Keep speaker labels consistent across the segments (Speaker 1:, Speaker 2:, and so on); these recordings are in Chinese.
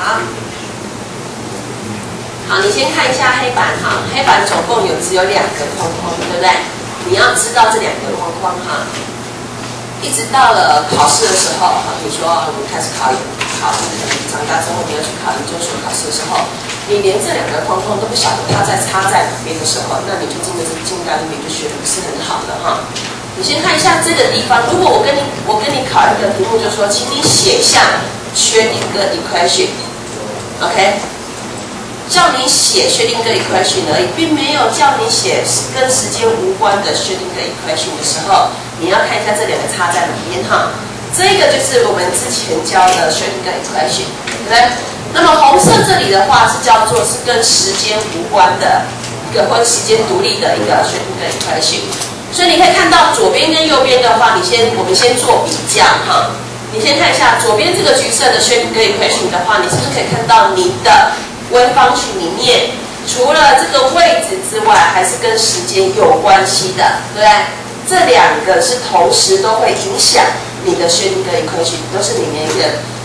Speaker 1: 好，好，你先看一下黑板哈，黑板总共只有2个框框，对不对？你要知道这2个框框哈。一直到了考试的时候，哈，比如说我们开始考长大之后你要去考研究所考试的时候，你连这2个框框都不晓得它插在哪边的时候，那你就真的是进到里面就学的不是很好的哈。你先看一下这个地方，如果我跟你考一个题目，就说，请你写下薛定谔 equation，OK？ 叫你写薛定谔 equation 而已，并没有叫你写跟时间无关的薛定谔 equation 的时候，你要看一下这2个插在哪边哈。这个就是我们之前教的薛定谔 equation， 对不对？那么红色这里的话是叫做是跟时间无关的一个或者时间独立的一个薛定谔 equation。所以你可以看到左边跟右边的话，我们先做比较哈。你先看一下左边这个橘色的薛定谔 equation 的话，你是不是可以看到你的微方群里面，除了这个位置之外，还是跟时间有关系的，对不对？这2个是同时都会影响你的薛定谔 equation， 都是里面一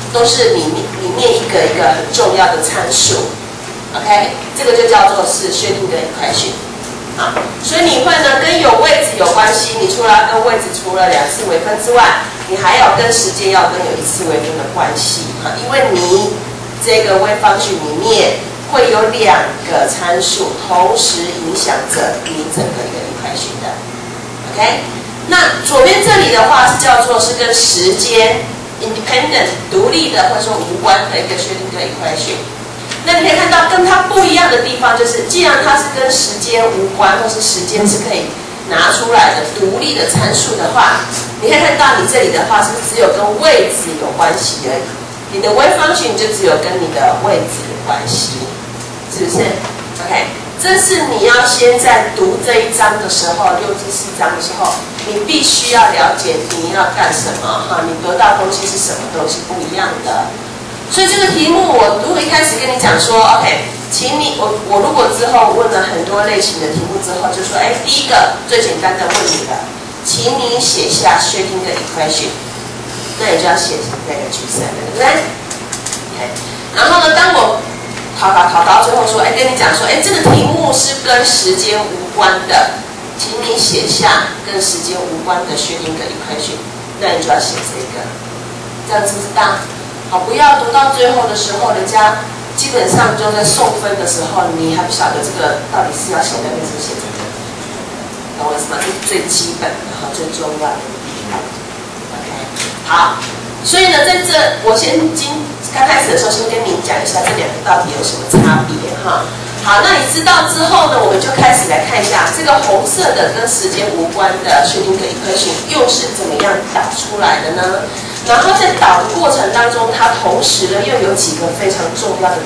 Speaker 1: 个很重要的参数。OK， 这个就叫做是薛定谔 equation。啊，所以你会呢跟有位置有关系，你除了跟位置除了2次微分之外，你还要跟时间要跟有1次微分的关系啊，因为你这个微方群里面会有2个参数同时影响着你整个一个 equation 的 ，OK？ 那左边这里的话是叫做是跟时间 independent 独立的或者说无关的一个薛定谔 equation。那你可以看到跟它不一样的地方就是，既然它是跟时间无关，或是时间是可以拿出来的独立的参数的话，你可以看到你这里的话是不是只有跟位置有关系而已？你的微方群就只有跟你的位置有关系，是不是 ？OK， 这是你要先在读这一章的时候，6至4章的时候，你必须要了解你要干什么哈，你得到的东西是什么东西不一样的。所以这个题目，我如果一开始跟你讲说 ，OK， 请你我如果之后问了很多类型的题目之后，就说，第一个最简单的问你的，请你写下薛定谔 equation， 那你就要写那个橘色的，对不对 ？OK， 然后呢，当我考到最后说，跟你讲说，这个题目是跟时间无关的，请你写下跟时间无关的薛定谔 equation， 那你就要写这个，这样知不知道？好，不要读到最后的时候，人家基本上就在送分的时候，你还不晓得这个到底是要写那个还是写这个，懂我意思吗？这是最基本的和最重要的地方。OK， 好，所以呢，在这我刚开始的时候，先跟你讲一下这2个到底有什么差别哈。好，那你知道之后呢，我们就开始来看一下这个红色的跟时间无关的薛定谔 equation 又是怎么样导出来的呢？然后在导的过程当中，它同时呢又有几个非常重要的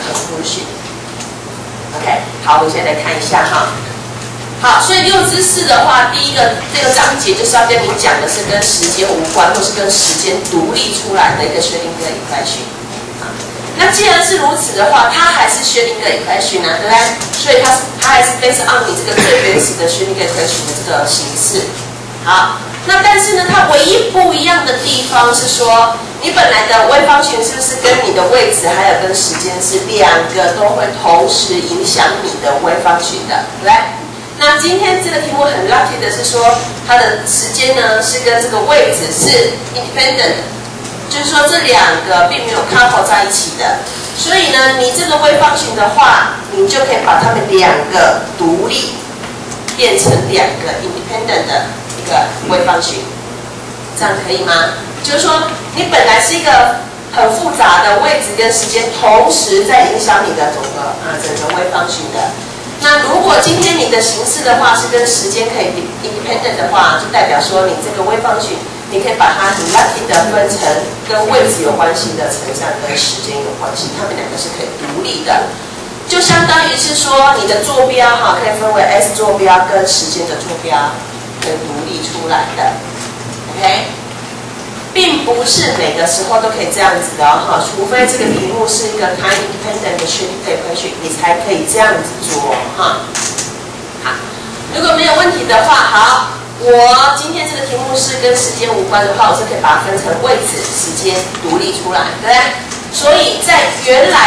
Speaker 1: conclusion。OK， 好，我们现在来看一下哈。好，所以6至4的话，第一个这个章节就是要跟你讲的是跟时间无关，或是跟时间独立出来的一个薛定谔 equation。那既然是如此的话，它还是薛定谔 equation 啊，对不对？所以它还是 based on 你这个最原始的薛定谔 equation 的这个形式。好。那但是呢，它唯一不一样的地方是说，你本来的微方群是不是跟你的位置还有跟时间是2个都会同时影响你的微方群的，对不对？那今天这个题目很 lucky 的是说，它的时间呢是跟这个位置是 independent， 就是说这2个并没有 couple 在一起的。所以呢，你这个微方群的话，你就可以把它们2个独立变成2个 independent 的一个微方群，这样可以吗？就是说，你本来是一个很复杂的位置跟时间同时在影响你的整个微方群的。那如果今天你的形式的话是跟时间可以 independent 的话，就代表说你这个微方群，你可以把它很 lucky 的分成跟位置有关系的乘上跟时间有关系，它们2个是可以独立的。就相当于是说，你的坐标可以分为 S 坐标跟时间的坐标。可以独立出来的 ，OK， 并不是每个时候都可以这样子的哈，除非这个题目是一个 time independent 的薛定谔 equation， 你才可以这样子做哈。好，如果没有问题的话，好，我今天这个题目是跟时间无关的话，我是可以把它分成位置、时间独立出来，对不对？所以在原来的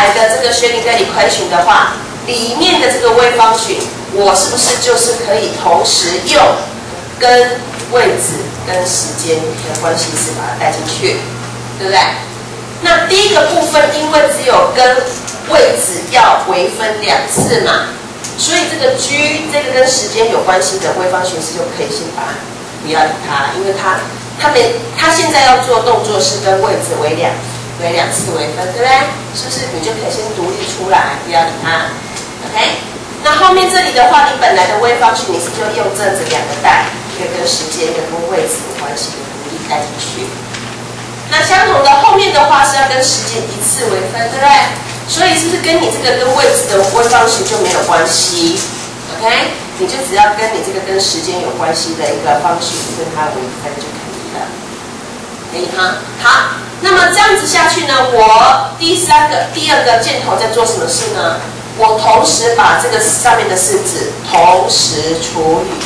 Speaker 1: 个Schrödinger equation的话，里面的这个微方群，我是不是就是可以同时用跟位置跟时间的关系式把它带进去，对不对？那第一个部分，因为只有跟位置要微分2次嘛，所以这个 G 这个跟时间有关系的微方程式就可以先把不要理它，因为它现在要做动作是跟位置为两次微分，对不对？是不是你就可以先独立出来，不要理它 ？OK？ 那后面这里的话，你本来的微方程你是就用这样子2个带，一个跟时间，一个跟位置有关系的独立带进去。那相同的后面的话是要跟时间1次微分，对不对？所以是不是跟你这个跟位置的微方程就没有关系 ？OK？ 你就只要跟你这个跟时间有关系的一个方程跟它微分就可以了，可以哈？好，那么这样子下去呢，我第二个箭头在做什么事呢？我同时把这个上面的式子同时除以，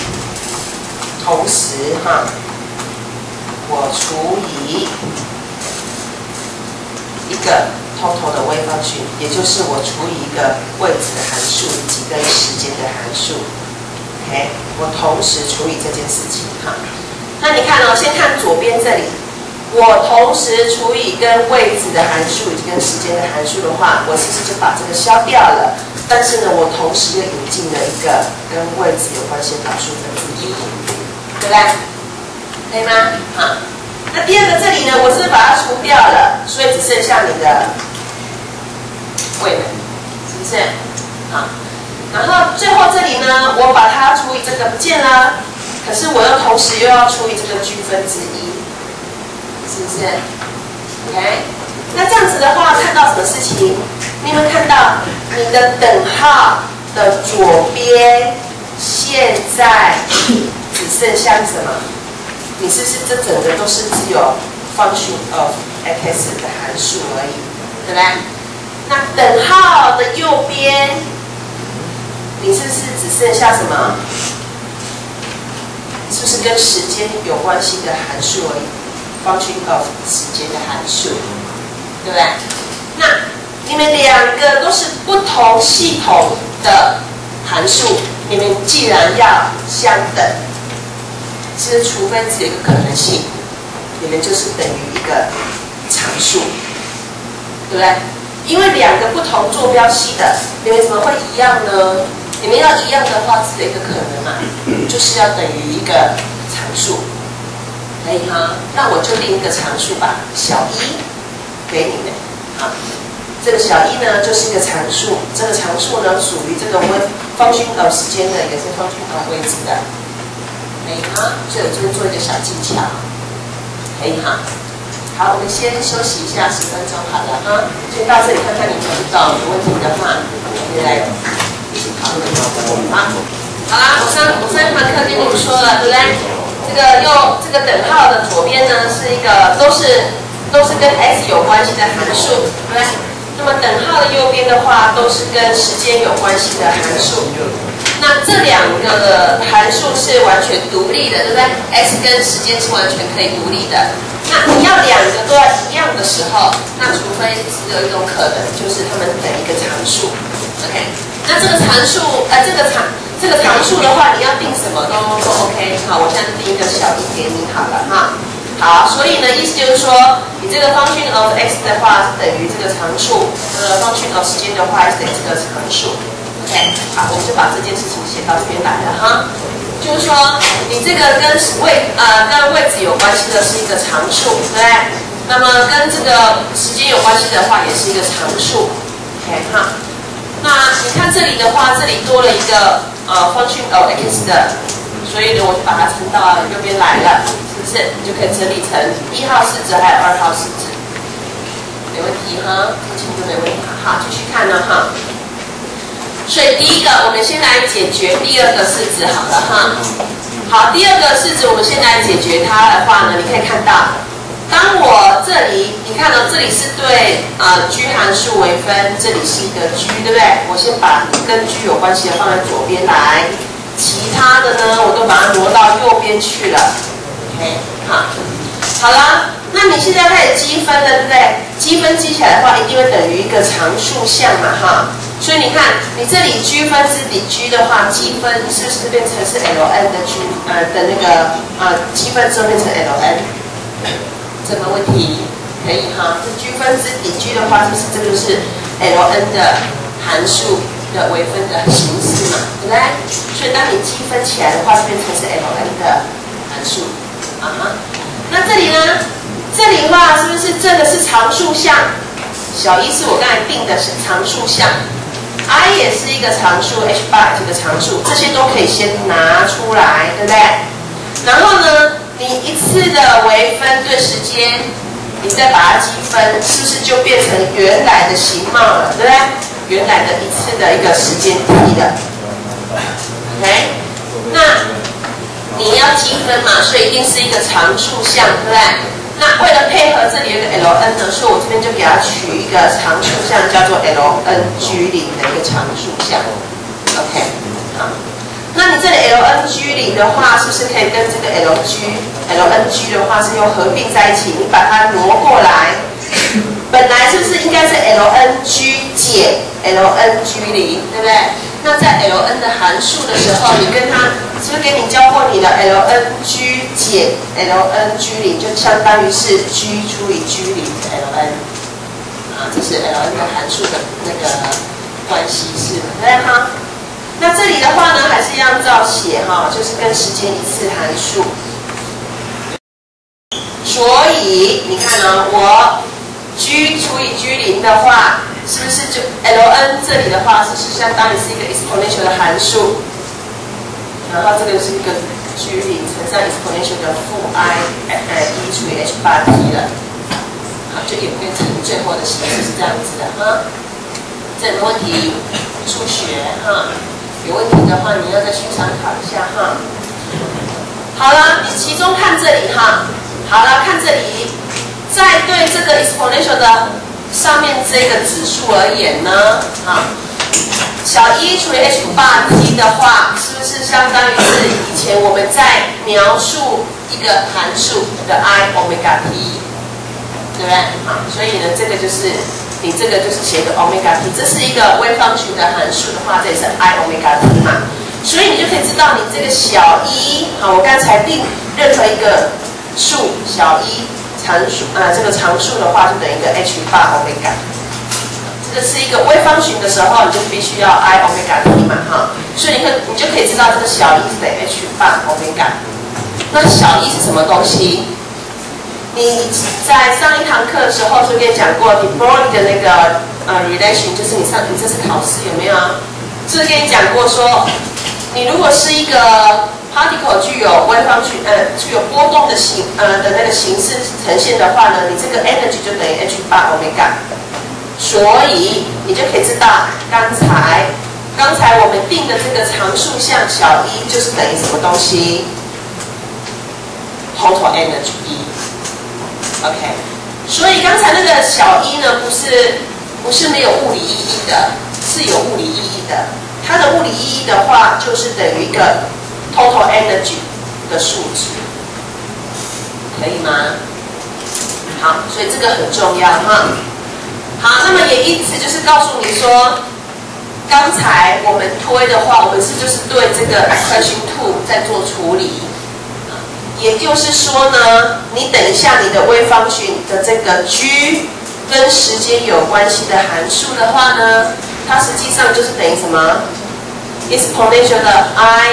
Speaker 1: 我除以一个 total 的微方程，也就是我除以一个位置的函数以及跟时间的函数。OK， 我同时处理这件事情哈。那你看哦，先看左边这里，我同时除以跟位置的函数以及跟时间的函数的话，我是不是就把这个消掉了？但是呢，我同时又引进了一个跟位置有关系的导数分子1，对不对？可以吗？好，那第二个这里呢，我是把它除掉了，所以只剩下你的位能，是不是？好。然后最后这里呢，我把它除以这个不见了，可是我又同时又要除以这个 G 分之1，是不是 ？OK， 那这样子的话，看到什么事情？你有没有看到你的等号的左边现在只剩下什么？你是不是这整个都是只有 function of x 的函数而已，对不对？那等号的右边，你是不是只剩下什么？是不是跟时间有关系的函数而已 ？function of 时间的函数，对不对？那你们2个都是不同系统的函数，你们既然要相等，其实除非只有一个可能性，你们就是等于一个常数，对不对？因为2个不同坐标系的，你们怎么会一样呢？你们要一样的话，只有一个可能嘛，就是要等于一个常数，可以哈？那我就定一个常数吧，小1给你们，好，这个小1呢就是一个常数，这个常数呢属于这个function of时间的，也是function of位置的，可以哈？所以我这边做一个小技巧，可以哈？好，我们先休息一下10分钟，好了哈？先到这里看看你懂不懂，有问题的话，我们来一起讨论。好啦，我上一堂课跟你们说了，对不对？这个等号的左边呢是一个都是跟 x 有关系的函数，对不对？那么等号的右边的话都是跟时间有关系的函数。那这2个的函数是完全独立的，对不对 ？x 跟时间是完全可以独立的。那你要2个都要一样的时候，那除非只有一种可能，就是它们等一个常数。OK， 那这个常数，这个常数的话，你要定什么都 OK。好，我现在定一个小1给你好了哈。好，所以呢，意思就是说，你这个 function of x 的话是等于这个常数，function of 时间的话是等于这个常数。OK， 好，我们就把这件事情写到这边来了哈。就是说，你这个跟位置有关系的是一个常数，对不对？那么跟这个时间有关系的话，也是一个常数。OK， 哈。那你看这里的话，这里多了一个function of x 的，所以呢，我就把它乘到右边来了，是不是？你就可以整理成1号式子还有2号式子，没问题哈，目前就没问题。好，继续看了哈。所以第一个，我们先来解决第2个式子好了哈。好，第2个式子我们先来解决它的话呢，你可以看到，当我这里，你看到这里是对G 函数微分，这里是一个 G， 对不对？我先把跟 G 有关系的放在左边来，其他的呢，我都把它挪到右边去了。OK， 好。 好了，那你现在开始积分了，对不对？积分积起来的话，一定会等于一个常数项嘛，哈。所以你看，你这里 G 分之底 G 的话，积分是不是变成是 ln 的 G 的那个积分之后变成 ln？ 这个问题可以哈。这 G 分之底 G 的话，是不是这个就是 ln 的函数的微分的形式嘛，对不对？所以当你积分起来的话，变成是 ln 的函数啊哈。那这里呢？这里的话是不是这个是常数项？小一是我刚才定的是常数项。I 也是一个常数 ，H bar 这个常数，这些都可以先拿出来，对不对？然后呢，你一次的微分对时间，你再把它积分，是不是就变成原来的形貌了，对不对？原来的一次的一个时间 t 的 ，OK？ 那你要积分嘛，所以一定是一个常数项，对不对？那为了配合这里有一个 ln 呢，所以我这边就给它取一个常数项，叫做 ln_G0的一个常数项 ，OK， 好。那你这里 ln_G0的话，是不是可以跟这个 ln_G 的话是又合并在一起？你把它挪过来，本来是不是应该是 ln_G 减 ln_G0，对不对？那在 ln 的函数的时候，你跟它是不是给你教过你的 ln_G 减 ln_G0，就相当于是 G 除以 G0的 ln， 这是 ln 的函数的那个关系式，对不对哈？那这里的话呢，还是一样照写哈，就是跟时间一次函数。所以你看呢，我 G 除以 G0的话，是不是就 ln 这里的话，是不是相当于是一个 exponential 的函数？然后这个是一个 G0乘上 exponential 的负 I 1除以 h bar t 了，好，就演变成最后的形式是这样子的哈。这有没有问题？数学哈，有问题的话你要再去参考一下哈。好了，你其中看这里哈，好了，看这里，在对这个 exponential 的上面这个指数而言呢，小1除以 h bar t 的话，是不是相当于是以前我们在描述一个函数的 I omega t， 对不对？好，所以呢，这个就是你这个就是写一个 omega t， 这是一个微方形的函数的话，这也是 I omega t 嘛，所以你就可以知道你这个小1，好，我刚才定任何一个数小1常数这个常数的话，就等于一个 h bar omega。这是一个微方形的时候，你就必须要 I omega t 嘛，哈，所以你就可以知道这个小1是等于 h bar omega。那小1是什么东西？你在上一堂课的时候就跟你讲过 de Broglie 的那个relation， 就是你这次考试有没有？是不是跟你讲过说，你如果是一个 particle 具有微方形具有波动的的那个形式呈现的话呢，你这个 energy 就等于 h bar omega。所以你就可以知道，刚才我们定的这个常数项小1就是等于什么东西 ？total energy E。OK， 所以刚才那个小1呢，不是没有物理意义的，是有物理意义的。它的物理意义的话，就是等于一个 total energy 的数值，可以吗？好，所以这个很重要哈。好，那么也因此就是告诉你说，刚才我们推的话，我们就是对这个 equation 2在做处理。也就是说呢，你等一下你的微方形的这个 G 跟时间有关系的函数的话呢，它实际上就是等于什么 ？exponential 的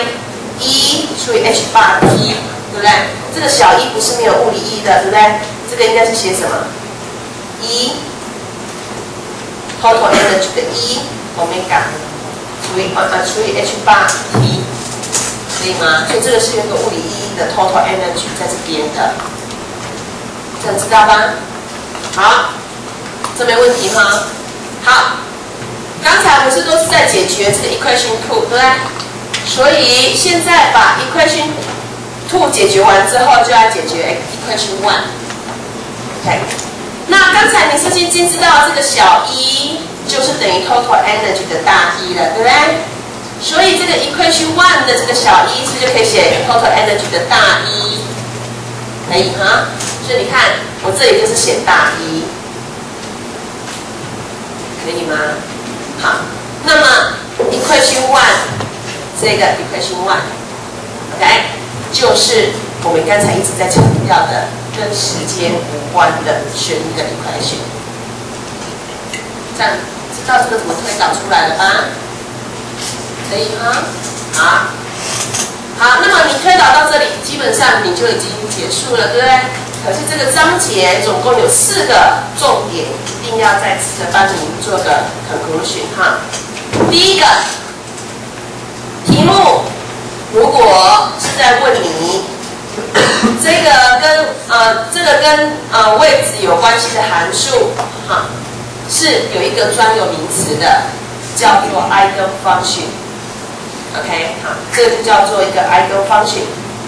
Speaker 1: I1除以 h bar t， 对不对？这个小1不是没有物理意义的，对不对？这个应该是写什么？1 total energy 的1 omega 除以 h bar t， 可以吗？所以这个是有一个物理意义的 total energy 在这边的，这样知道吧？好，这没问题哈。好，刚才不是都是在解决这个 equation 2， 对不对？所以现在把 equation 2解决完之后，就要解决 equation 1。OK， 那刚才你是不是已经知道这个小1就是等于 total energy 的大E了，对不对？所以这个 equation 1的这个小1是不是就可以写 total energy 的大E？可以哈。 所以你看，我这里就是写大一，可以吗？好，那么 equation one 这个 equation one，OK， 就是我们刚才一直在强调的跟时间无关的旋律的 equation。这样知道这个怎么推导出来了吧？可以吗？好。好，那么你推导到这里，基本上你就已经结束了，对不对？可是这个章节总共有4个重点，一定要再次的帮你做个 conclusion 哈。第一个题目，如果是在问你这个跟位置有关系的函数，哈，是有一个专有名词的，叫做 eigenfunction。OK， 好，这个就叫做一个 eigenfunction。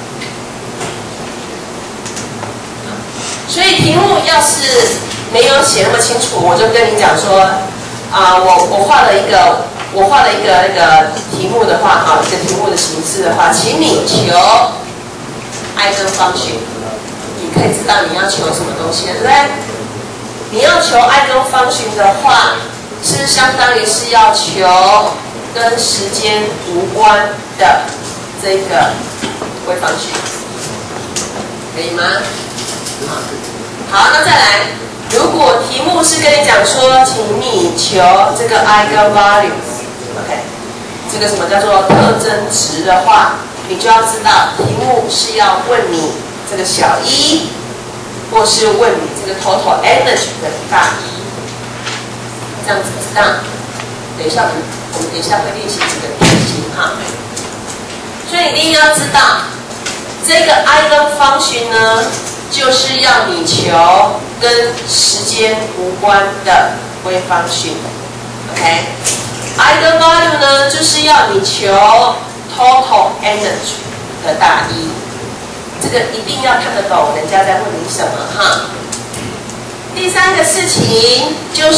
Speaker 1: 所以题目要是没有写那么清楚，我就跟你讲说，我画了一个那个题目的话，哈，一个题目的形式的话，请你求 eigenfunction， 你可以知道你要求什么东西，对不对？你要求 eigenfunction 的话，是相当于是要求跟时间无关的这个微方序，可以吗？好，那再来，如果题目是跟你讲说，请你求这个 eigenvalues，OK， 这个什么叫做特征值的话，你就要知道题目是要问你这个小一，或是问你这个 total energy 的大一，这样子知道？等一下我们等一下会练习这个题型哈。所以你一定要知道，这个 eigenfunction 呢，就是要你求跟时间无关的微方序 ，OK？eigenvalue 呢，就是要你求 total energy 的大一，这个一定要看得懂人家在问你什么哈。第3个事情就是，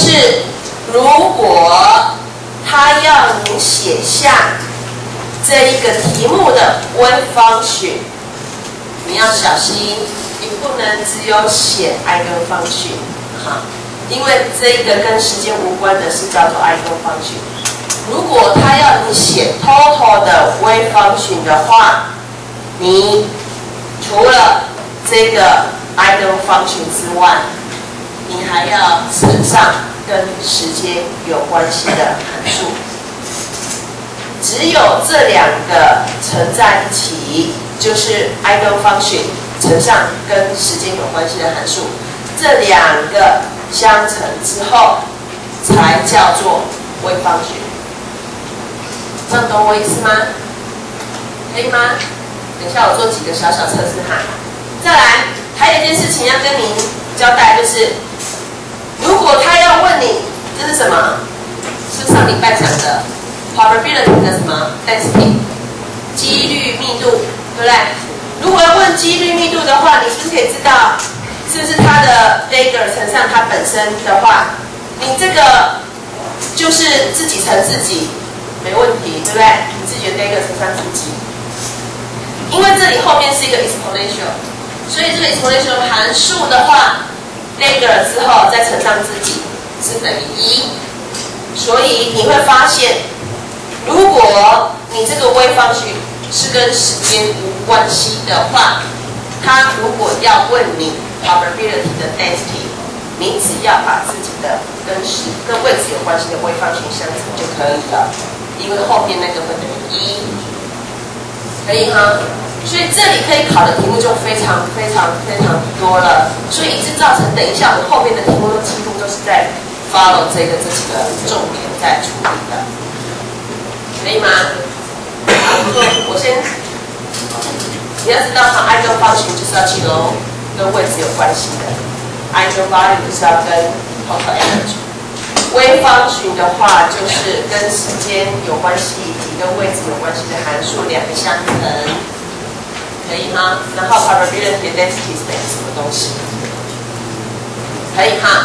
Speaker 1: 如果他要你写下这一个题目的微方序，你要小心。你不能只有写 eigenfunction， 哈，因为这个跟时间无关的是叫做 eigenfunction。如果他要你写 total 的微方序的话，你除了这个 eigenfunction 之外，你还要乘上跟时间有关系的函数。只有这2个乘在一起，就是 eigenfunction。乘上跟时间有关系的函数，这2个相乘之后，才叫做微方序。这样懂我意思吗？可以吗？等一下我做几个小小测试哈。再来，还有一件事情要跟您交代，就是如果他要问你这是什么，是上礼拜讲的 probability 的什么 density， 几率密度，对不对？如果要问几率密度的话，你是不是可以知道，是不是它的 Dagger 乘上它本身的话，你这个就是自己乘自己，没问题，对不对？你自己的 Dagger 乘上自己，因为这里后面是一个 exponential， 所以这个 exponential 函数的话 ，Dagger 之后再乘上自己是等于1，所以你会发现，如果你这个微方序是跟时间无关系的话，他如果要问你 probability 的 density， 你只要把自己的跟位置有关系的微方序相乘就可以了，因为后面那个会等于1，可以哈。所以这里可以考的题目就非常多了，所以一直造成等一下我后面的题目几乎都是在 follow 这几个重点在处理的，可以吗？我先，你要知道它 eigenfunction 就是要求跟位置有关系的 ，eigenvalue 就是要跟 total energy。微方序的话就是跟时间有关系以及跟位置有关系的函数2个相乘，可以吗？然后 probability density 是等于什么东西？可以哈。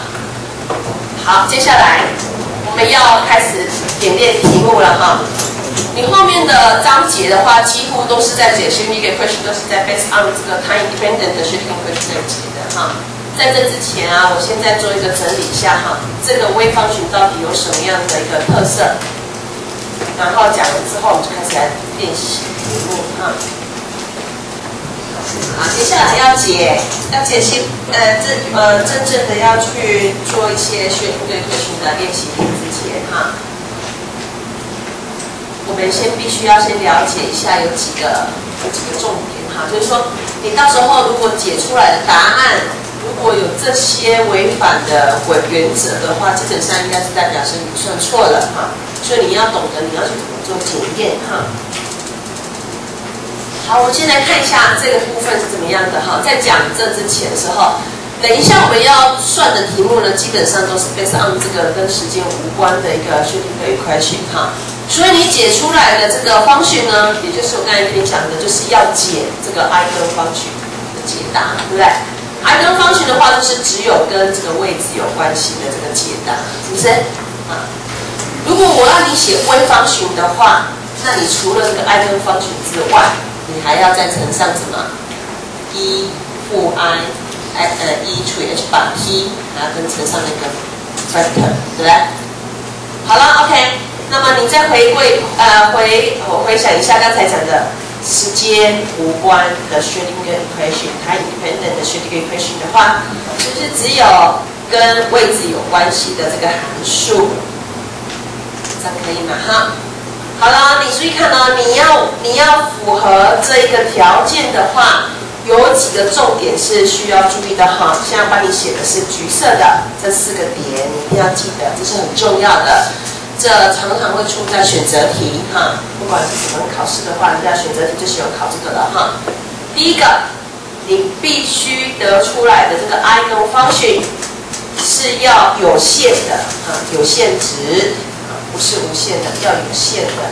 Speaker 1: 好，接下来我们要开始演练题目了哈。 你后面的章节的话，几乎都是在解 shading equation， 都是在 based on 这个 time independent 的 shading equation 来解的哈。在这之前啊，我现在做一个整理一下哈，这个微方群到底有什么样的一个特色？然后讲完之后，我们就开始来练习题目哈。好，接下来要解真正的要去做一些shading equation的练习题之前哈。我们必须要先了解一下有几个重点哈，就是说你到时候如果解出来的答案如果有这些违反的原则的话，基本上应该是代表是你算错了哈，所以你要懂得你要去怎么做检验哈。好，我先来看一下这个部分是怎么样的哈，在讲这之前的时候，等一下我们要算的题目呢，基本上都是 based on 这个跟时间无关的一个shading equation哈。所以你解出来的这个方程呢，也就是我刚才跟你讲的，就是要解这个 eigen 方程的解答，对不对 ？eigen 方程的话，就是只有跟这个位置有关系的这个解答，是不是？啊，如果我让你写微方程的话，那你除了这个 eigen 方程之外，你还要再乘上什么？ e 负 i e 除以 h 把 t， 还要跟乘上那个 factor， 对不对？好了 ，OK。那么你再回想一下刚才讲的时间无关的 shading equation， time independent 的 shading equation 的话，就是只有跟位置有关系的这个函数，这样可以吗？哈，好了，你注意看哦，你要符合这一个条件的话，有几个重点是需要注意的哈。现在帮你写的是橘色的这4个点，你一定要记得，这是很重要的。这常常会出在选择题哈，不管是什么考试的话，人家选择题就是有考这个的哈。第一个，你必须得出来的这个 eigen function 是要有限的啊，有限值啊，不是无限的，要有限的。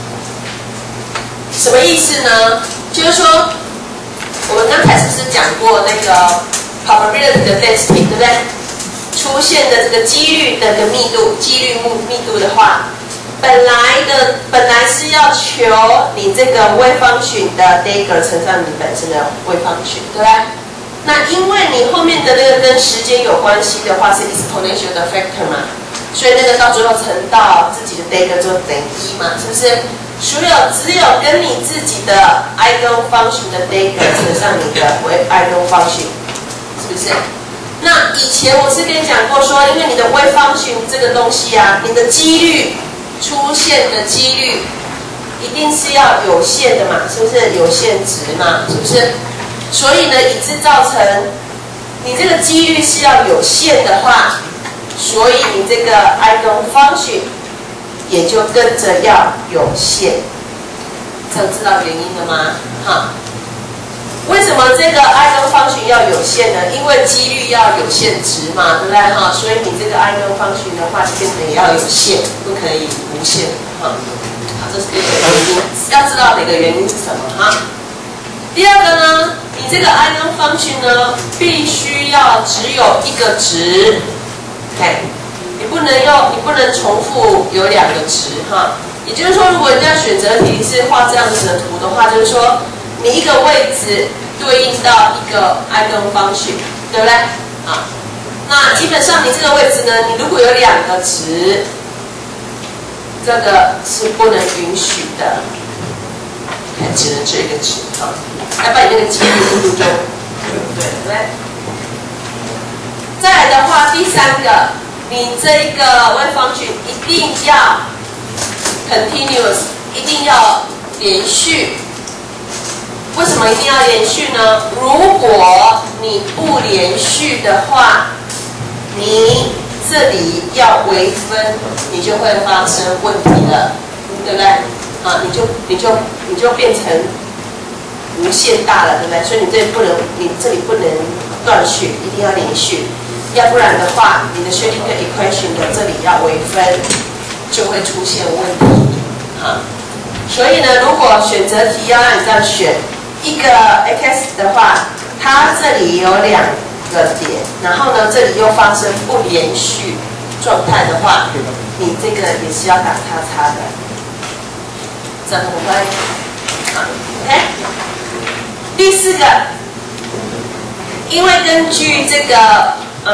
Speaker 1: 什么意思呢？就是说，我们刚才是不是讲过那个 probability 的 density， 对不对？出现的这个几率的个密度，几率密度的话，本来是要求你这个微方程的 Dagger 乘上你本身的微方程，对不对？那因为你后面的那个跟时间有关系的话是 exponential 的 factor 嘛，所以那个到最后乘到自己的 Dagger 就等于1嘛，是不是？只有跟你自己的 eigen function 的 Dagger 乘上你的eigen function， 是不是？那以前我是跟你讲过说，因为你的微方程这个东西啊，你的几率出现的几率一定是要有限的嘛，是不是有限值嘛，是不是？所以呢，以致造成你这个几率是要有限的话，所以你这个 eigen function 也就跟着要有限。这样知道原因了吗？哈。为什么这个 eigen function 要有限呢？因为几率要有限值嘛，对不对哈？所以你这个 eigen function 的话，就变成也要有限，不可以无限哈。好，这是第一个原因，要知道哪个原因是什么哈。第二个呢，你这个 eigen function 呢，必须要只有一个值 ，OK， 你不能重复有2个值哈。也就是说，如果人家选择题是画这样子的图的话，就是说。你一个位置对应到一个 eigen function， 对不对？啊，那基本上你这个位置呢，你如果有2个值，这个是不能允许的，只能这个值啊，要不然你那个几率密度就对不对？再来的话，第3个，你这个微方程一定要 continuous， 一定要连续。为什么一定要连续呢？如果你不连续的话，你这里要微分，你就会发生问题了，对不对？啊，你就变成无限大了，对不对？所以你这里不能断续，一定要连续，要不然的话，你的 shading equation 的这里要微分，就会出现问题啊。所以呢，如果选择题要让你这样选。一个 x 的话，它这里有2个点，然后呢，这里又发生不连续状态的话，你这个也是要打叉叉的。 这样会不会？好 ，OK。第四个，因为根据这个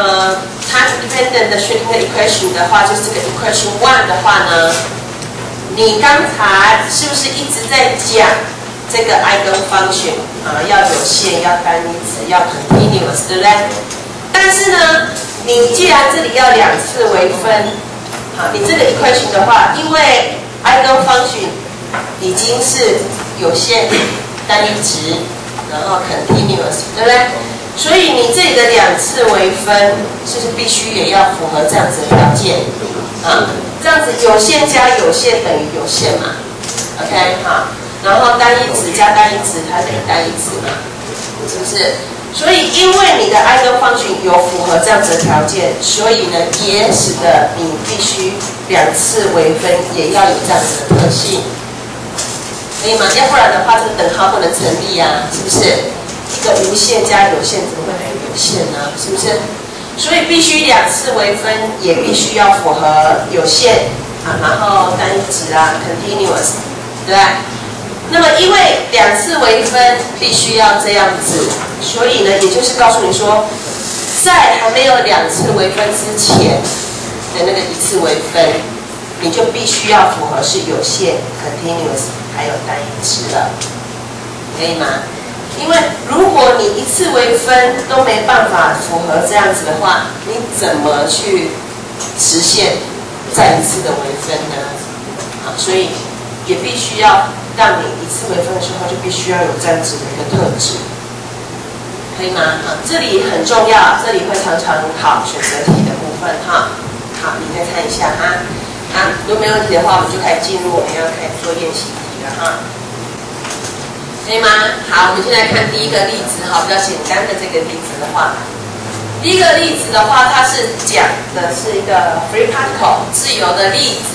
Speaker 1: time dependent 的 Schrödinger equation 的话，就是这个 equation 1的话呢，你刚才是不是一直在讲这个 eigenfunction 要有限，要单一值，要 continuous， 对不对？但是呢，你既然这里要2次微分，你这个 equation 的话，因为 eigenfunction 已经是有限、单一值，然后 continuous， 对不对？所以你这里的2次微分，是不是必须也要符合这样子的条件？这样子有限加有限等于有限嘛 ？OK， 然后单一值加单一值，它等于单一值嘛，是不是？所以因为你的 eigenfunction 有符合这样子的条件，所以呢，也使得你必须2次微分也要有这样子的特性，可以吗？要不然的话，这个等号不能成立啊，是不是？一个无限加有限怎么会等于有限呢？是不是？所以必须2次微分也必须要符合有限然后单一值continuous， 对吧？那么因为2次微分必须要这样子，所以呢，也就是告诉你说，在还没有2次微分之前的那个1次微分，你就必须要符合是有限 continuous 还有单一值了，可以吗？因为如果你1次微分都没办法符合这样子的话，你怎么去实现再1次的微分呢？所以也必须要让你1次微分的时候就必须要有这样子的一个特质，可以吗？这里很重要，这里会常常考选择题的部分好，你再看一下如果没问题的话，我们就开始进入我们要开始做练习题了可以吗？好，我们现在看第一个例子比较简单的这个例子的话，第一个例子的话，它是讲的是一个 free particle 自由的粒子。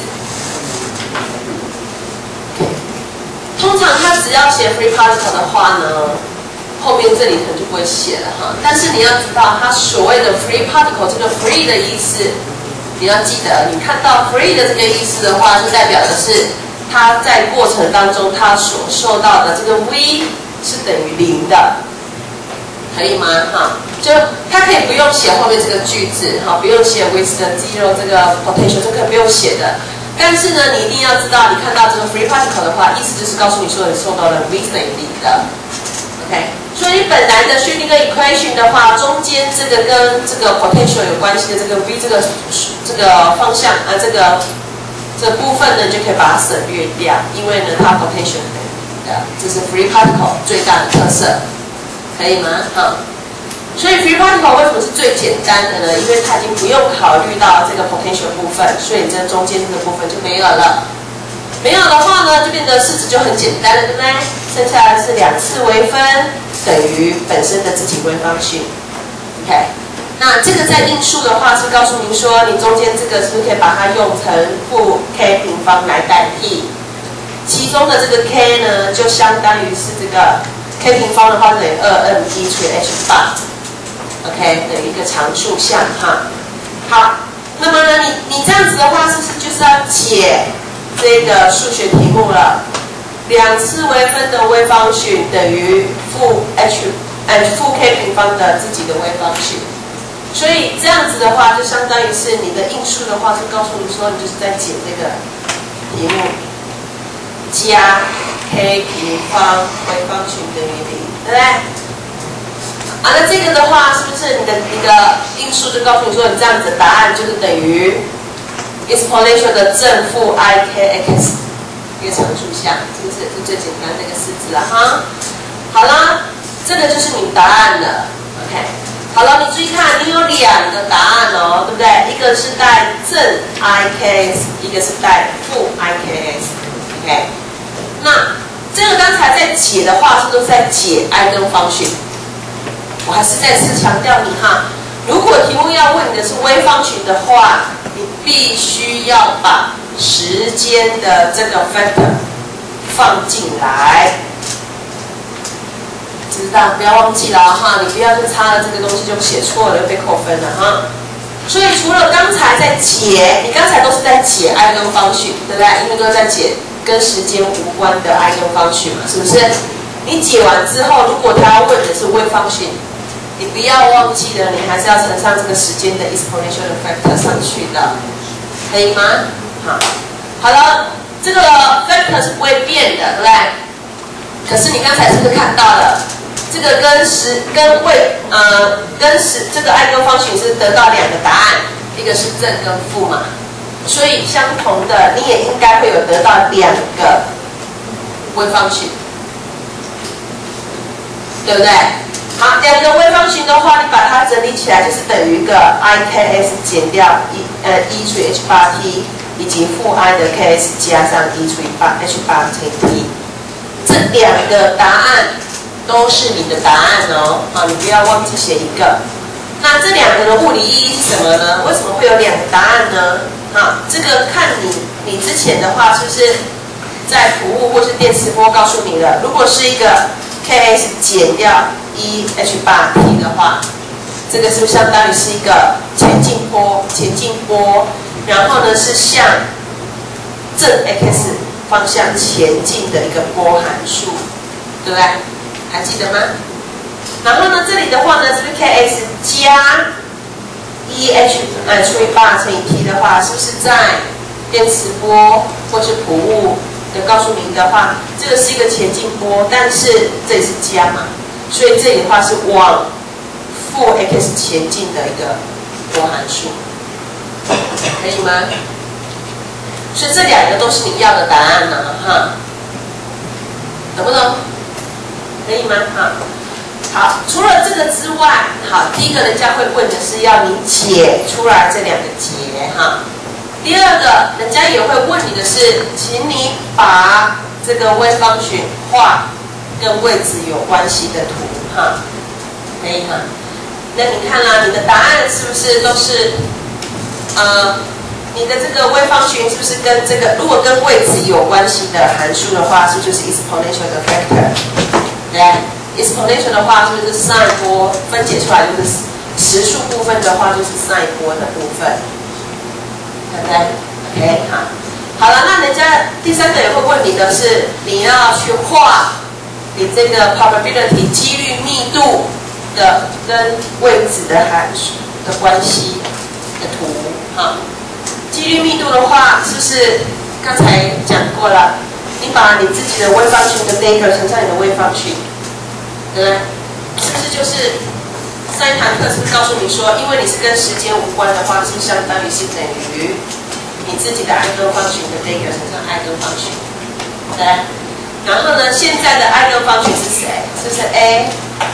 Speaker 1: 通常它只要写 free particle 的话呢，后面这里可能就不会写了但是你要知道，它所谓的 free particle 这个 free 的意思，你要记得，你看到 free 的这个意思的话，就代表的是它在过程当中它所受到的这个 v 是等于0的，可以吗？就它可以不用写后面这个句子不用写 with the zero 这个 potential， 这可以不用写的。但是呢，你一定要知道，你看到这个 free particle 的话，意思就是告诉你说你受到了 v 等于0的 ，OK。所以你本来的Schrödinger equation 的话，中间这个跟这个 potential 有关系的这个 v 这个方向这个部分呢，就可以把它省略掉，因为呢它 potential 等于0的，这是 free particle 最大的特色，可以吗？所以 free particle 为什么是最简单的呢？因为它已经不用考虑到这个 potential 部分，所以你这中间这个部分就没有了。没有的话呢，就变得式子就很简单了，对不对？剩下的是2次微分等于本身的自己微方序 ，OK。那这个在应数的话是告诉您说，你中间这个是不是可以把它用成负 k 平方来代替？其中的这个 k 呢，就相当于是这个 k 平方的话等于2m1除以 h 八。OK， 的一个常数项好，那么呢，你这样子的话，是不是就是要解这个数学题目了？2次微分的微方序等于负 k 平方的自己的微方序，所以这样子的话，就相当于是你的应数的话，是告诉你说，你就是在解这个题目，加 k 平方微方序等于0，对不对？那这个的话，是不是你的因数就告诉你说，你这样子的答案就是等于 exponential 的正负 ikx 一个常数项，是不是？是最简单的一个式子了好啦，这个就是你答案了。OK， 好了，你注意看，你有2个答案对不对？一个是带正 ikx， 一个是带负 ikx。OK， 那这个刚才在解的话，是都是在解eigenfunction。我还是再次强调你如果题目要问你的是微方群的话，你必须要把时间的这个 factor 放进来，知道？不要忘记了你不要就差了这个东西就写错了，又被扣分了所以除了刚才在解，你刚才都是在解eigenfunction，对不对？因为都是在解跟时间无关的 eigenfunction 嘛，是不是？你解完之后，如果他问的是 wave function， 你不要忘记了，你还是要乘上这个时间的 exponential factor 上去的，可以吗？好了，这个 factor 是不会变的，对不对？可是你刚才是不是看到了，这个这个 eigenfunction 是得到2个答案，一个是正跟负嘛，所以相同的，你也应该会有得到2个 wave function， 对不对？好，2个 wave function的话，你把它整理起来就是等于一个 IKS 减掉1除以 h8t 以及负 I 的 ks 加上1除以h8t， 这2个答案都是你的答案哦，你不要忘记写一个。那这2个的物理意义是什么呢？为什么会有2个答案呢？这个看你之前的话是不是在普物或是电磁波告诉你了？如果是一个 ks 减掉1h8t 的话，这个是不是相当于是一个前进波，然后呢是向正 x 方向前进的一个波函数，对不对？还记得吗？然后呢，这里的话呢，是不是 kx 加1h除以8乘以 t 的话，是不是在电磁波或是普物的告诉您的话，这个是一个前进波，但是这里是加嘛，所以这里的话是往负 x 前进的一个波函数，可以吗？所以这2个都是你要的答案呢，懂不懂？可以吗？好，除了这个之外，第一个人家会问的是要你解出来这2个解第二个，人家也会问你的是，请你把这个wave function画跟位置有关系的图可以那你看啦，你的答案是不是都是你的这个wave function是不是跟这个如果跟位置有关系的函数的话，是不是就是 exponential 的 factor？ 对 ，exponential 的话是不是 sin 波分解出来就是实数部分的话就是 sin 波的部分，对不对 ？OK， 好了，那人家第3个也会问你的是，你要去画你这个 probability 几率密度的跟位置的函数的关系的图几率密度的话，是不是刚才讲过了？你把你自己的wave function的 dagger 乘上你的wave function， 对不对？是不是就是上一堂课是不是告诉你说，因为你是跟时间无关的话，是不是相当于是等于你自己的 eigenfunction 的 dagger 乘上 eigenfunction， 对？然后呢，现在的 eigenfunction 是谁？是不是 A？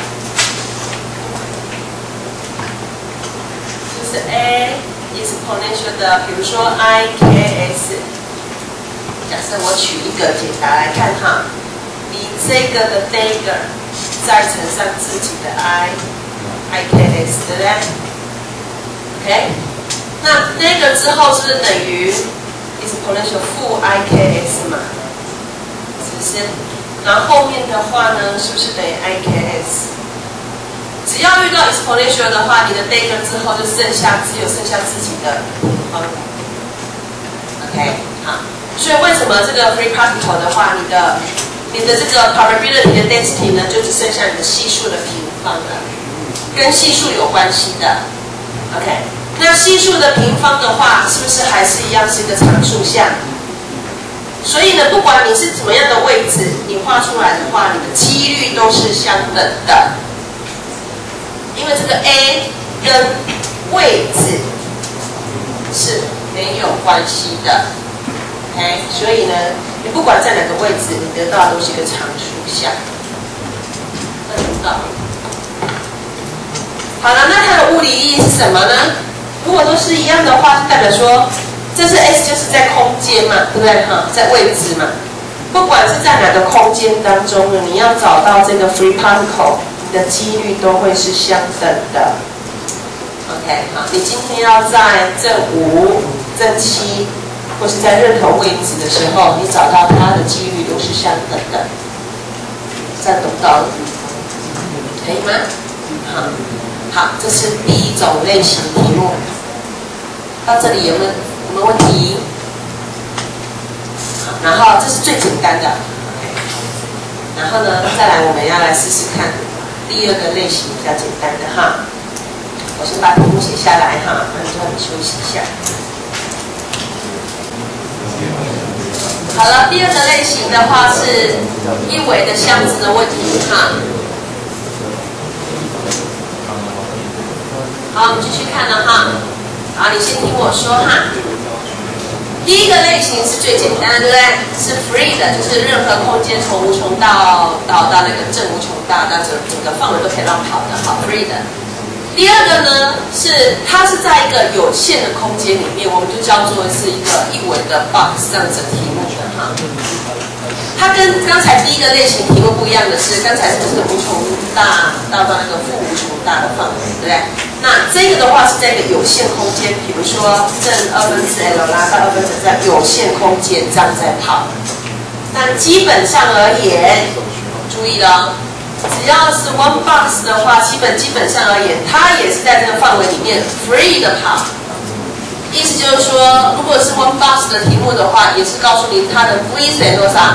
Speaker 1: 是不是 A exponential 的，比如说 IKS。假设我取一个解答来看你这个的 dagger 再乘上自己的 IKS， 对不对 ？OK， 那 dagger 之后是不是等于 exponential 负 IKS 嘛？是不是？然后后面的话呢，是不是等于 IKS？ 只要遇到 exponential 的话，你的 dagger 之后就只有剩下自己的平方。OK， 好。所以为什么这个 free particle 的话，你的这个 probability 的 density 呢，就只剩下你的系数的平方了，跟系数有关系的。OK， 那系数的平方的话，是不是还是一样是一个常数项？所以呢，不管你是怎么样的位置，你画出来的话，你的几率都是相等的，因为这个 A 跟位置是没有关系的。OK， 所以呢，你不管在哪个位置，你得到的都是一个常数项。那懂道理？好了，那它的物理意义是什么呢？如果都是一样的话，就代表说，这是 S 就是在空间嘛，对不对？在位置嘛。不管是在哪个空间当中呢，你要找到这个 free particle， 你的几率都会是相等的。OK， 你今天要在正5、正7。或是在任何位置的时候，你找到它的几率都是相等的，这样懂不懂？可以吗？好，这是第1种类型题目。到这里有没有问题？好， 然后这是最简单的。然后呢，再来我们要来试试看第二个类型比较简单的哈。我先把题目写下来哈，那你休息一下。好了，第二个类型的话是一维的箱子的问题哈。好，我们继续看了哈。好，你先听我说哈。第一个类型是最简单的，对不对？是 free 的，就是任何空间从无穷到那个正无穷大，到整个范围都可以让跑的，好 free 的。第二个呢是它是在一个有限的空间里面，我们就叫做是一个一维的 box 这样子的题目的哈。它跟刚才第一个类型题目不一样的是，刚才是无穷大到那个负无穷大的范围，对不对？那这个的话是在一个有限空间，比如说正2/L 拉到2/L在有限空间这样在跑。但基本上而言，注意了，只要是 one box 的话，基本上而言，它也是在这个范围里面 free 的跑。意思就是说，如果是 one box 的题目的话，也是告诉你它的 v 等于多少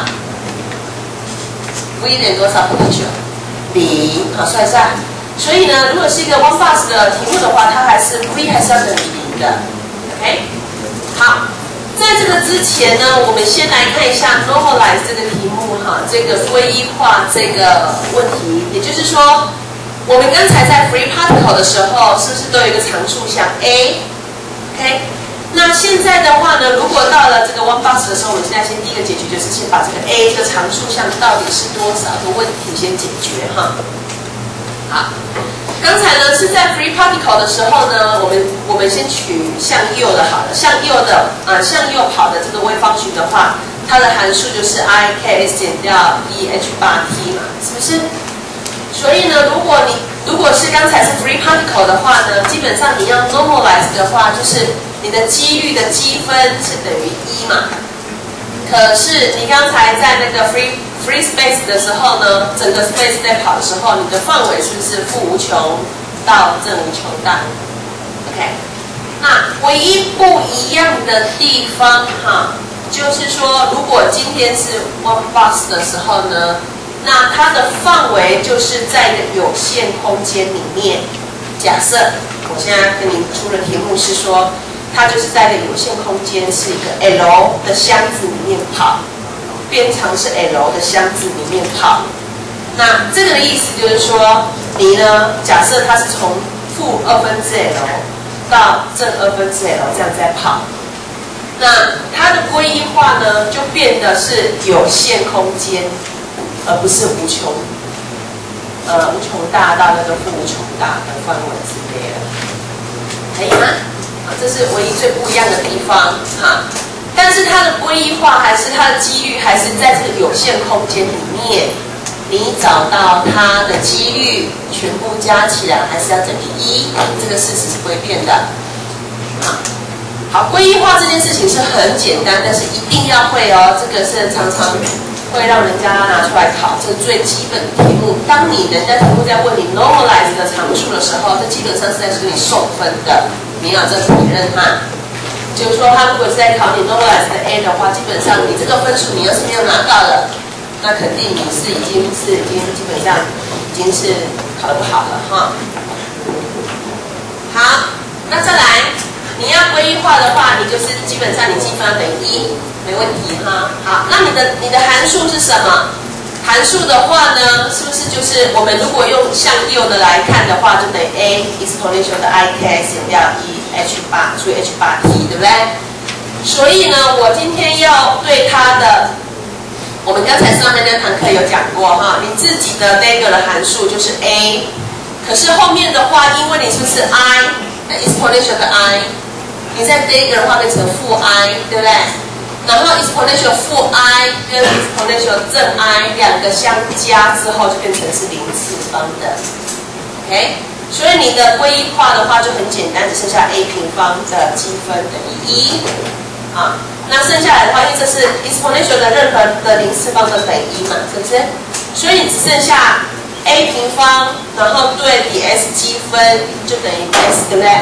Speaker 1: ？v 等于多少 potential？ 0，好，算一下。所以呢，如果是一个 one box 的题目的话，它还是 v 还是要等于0的 ，OK？ 好，在这个之前呢，我们先来看一下 normalize 这个题目哈，这个归一化这个问题，也就是说，我们刚才在 free particle 的时候，是不是都有一个常数项 a？OK？ 那现在的话呢，如果到了这个 one box 的时候，我们现在先第一个解决就是先把这个 a 这个常数项到底是多少的问题先解决哈。好，刚才呢是在 free particle 的时候呢，我们先取向右的好了，向右跑的这个微方循的话，它的函数就是 IKS 减掉 EH8T 嘛，是不是？所以呢，如果是刚才是 free particle 的话呢，基本上你要 normalize 的话，就是你的几率的积分是等于1嘛。可是你刚才在那个 free space 的时候呢，整个 space 在跑的时候，你的范围是不是负无穷到正无穷大 ？OK， 那唯一不一样的地方哈，就是说，如果今天是 one box 的时候呢，那它的范围就是在一个有限空间里面。假设我现在跟您出的题目是说，它就是在一个有限空间，是一个 L 的箱子里面跑。边长是 L 的箱子里面跑，那这个的意思就是说，你呢，假设它是从负2/L 到正2/L这样在跑，那它的归一化呢，就变得是有限空间，而不是无穷大到那个负无穷大的范围之类的，可以吗？好，这是唯一最不一样的地方哈。但是它的归一化还是它的几率还是在这个有限空间里面，你找到它的几率全部加起来还是要等于1，这个事实是不会变的。好，归一化这件事情是很简单，但是一定要会哦，这个是常常会让人家拿出来考，这是最基本的题目。当人家题目在问你 normalize 的常数的时候，这基本上是在给你送分的，你要这承认哈。就是说，他如果是在考你 normalize 的 a 的话，基本上你这个分数你要是没有拿到的，那肯定你是已经基本上已经是考得不好了哈。好，那再来，你要归一化的话，你就是基本上你积分要等于1，没问题哈。好，那你的函数是什么？函数的话呢，是不是就是我们如果用向右的来看的话，就等于 a exponential 的 IKS 减掉 EH8除以 H8T， 对不对？所以呢，我今天要对它的，我们刚才上面那堂课有讲过哈，你自己的那个的函数就是 a， 可是后面的话，因为你是不是 exponential 的 i， 你在这个的话变成负 i， 对不对？然后 exponential 负 i 跟 exponential 正 i 两个相加之后，就变成是0次方的 ，OK。所以你的归一化的话就很简单，只剩下 a 平方的积分等于1，啊，那剩下来的话，因为这是 exponential 的任何的0次方都等于1嘛，是不是？所以你只剩下 a 平方，然后对比 s 积分就等于 s， 对不对？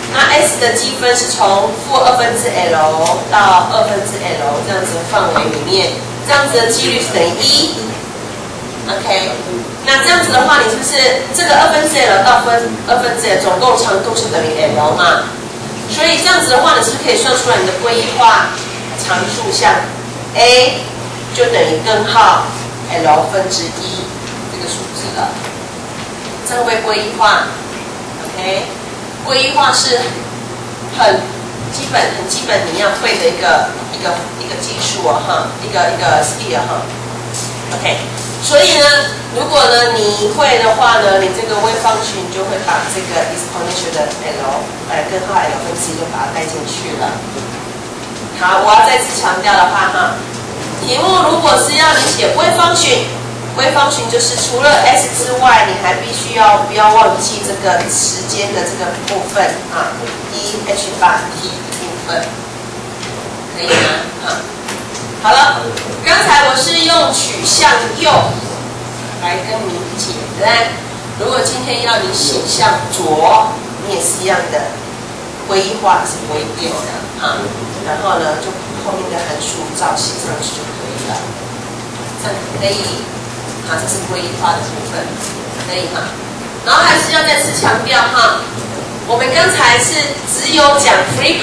Speaker 1: 那 S 的积分是从-2/L 到2/L 这样子的范围里面，这样子的几率是等于1。OK， 那这样子的话，你是不是这个2/L 到2/L 总共长度是等于 L 嘛？所以这样子的话，你是不是可以算出来你的归一化常数项 A 就等于根号 L分之1这个数字了？这会不会归一化 ？OK， 归一化是很基本你要会的一个技术哦哈，一个 skill 哈。OK， 所以呢，如果呢你会的话呢，你这个微方群就会把这个 exponential 的 L 根号 L分之1就把它带进去了。好，我要再次强调的话哈，题目如果是要你写微方群。微方群就是除了 S 之外，你还必须不要忘记这个时间的这个部分啊 ，EH8T 部分，可以吗？啊，好了，刚才我是用取向右来跟你解，对不对？如果今天要你写向左，你也是一样的，归一化是不会变的啊。然后呢，就后面的函数照写上去就可以了，这样可以。好，这是归一化的部分，可以哈。然后还是要再次强调哈，我们刚才是只有讲 free